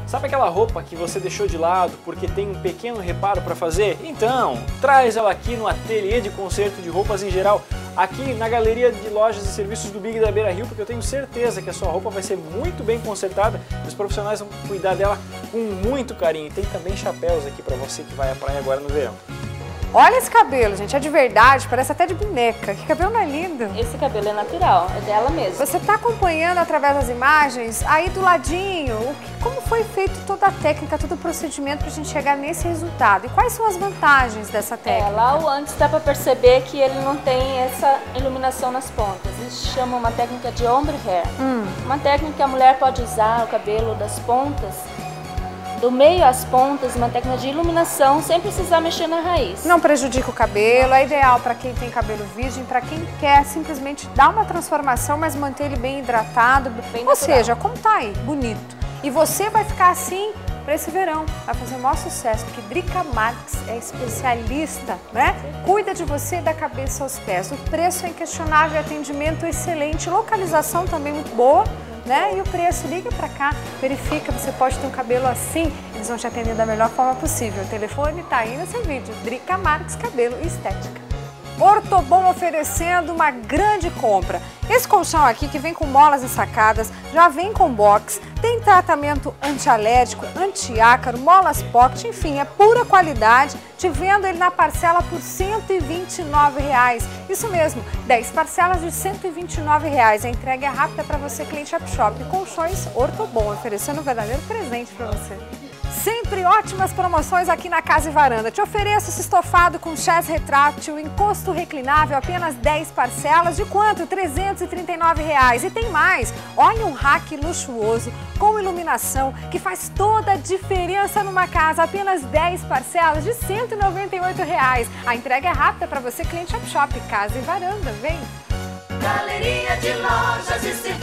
Sabe aquela roupa que você deixou de lado porque tem um pequeno reparo para fazer? Então, traz ela aqui no ateliê de conserto de roupas em geral, aqui na galeria de lojas e serviços do Big da Beira Rio, porque eu tenho certeza que a sua roupa vai ser muito bem consertada e os profissionais vão cuidar dela com muito carinho. E tem também chapéus aqui para você que vai à praia agora no verão. Olha esse cabelo, gente, é de verdade, parece até de boneca. Que cabelo mais lindo. Esse cabelo é natural, é dela mesmo. Você está acompanhando através das imagens, aí do ladinho, como foi feito toda a técnica, todo o procedimento para a gente chegar nesse resultado. E quais são as vantagens dessa técnica? Lá o antes dá para perceber que ele não tem essa iluminação nas pontas. Isso chama uma técnica de ombre hair. Uma técnica que a mulher pode usar o cabelo das pontas, do meio às pontas, uma técnica de iluminação sem precisar mexer na raiz. Não prejudica o cabelo, é ideal para quem tem cabelo virgem, para quem quer simplesmente dar uma transformação, mas manter ele bem hidratado. Ou seja, como tá aí, bonito. E você vai ficar assim para esse verão, vai fazer o maior sucesso, porque Drica Marques é especialista, né? Cuida de você da cabeça aos pés. O preço é inquestionável, atendimento excelente, localização também muito boa. Né? E o preço, liga pra cá, verifica, você pode ter um cabelo assim, eles vão te atender da melhor forma possível. O telefone tá aí nesse vídeo, Drica Marques Cabelo e Estética. Ortobon oferecendo uma grande compra. Esse colchão aqui, que vem com molas ensacadas, já vem com box, tem tratamento antialérgico, antiácaro, molas pocket, enfim, é pura qualidade. Te vendo ele na parcela por R$ 129,00. Isso mesmo, 10 parcelas de R$ 129,00. A entrega é rápida para você, cliente Shop. Colchões Ortobon, oferecendo um verdadeiro presente para você. Sempre ótimas promoções aqui na Casa e Varanda. Te ofereço esse estofado com chás retrátil, encosto reclinável, apenas 10 parcelas. De quanto? R$ 339,00. E tem mais. Olha um rack luxuoso com iluminação que faz toda a diferença numa casa. Apenas 10 parcelas de R$ 198,00. A entrega é rápida para você, cliente Shop. Casa e Varanda, vem! Galeria de lojas e serviços.